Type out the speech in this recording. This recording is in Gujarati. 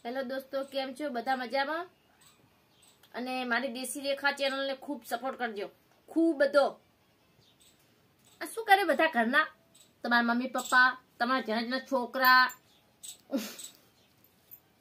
હેલો દોસ્તો, કેમ છો? બધા મજામાં? અને મારી દેશી રેખા ચેનલને ખૂબ સપોર્ટ કરજો, ખૂબ બધો. શું કરે બધા ઘરના? તમારા મમ્મી પપ્પા, તમારા જણા છોકરા,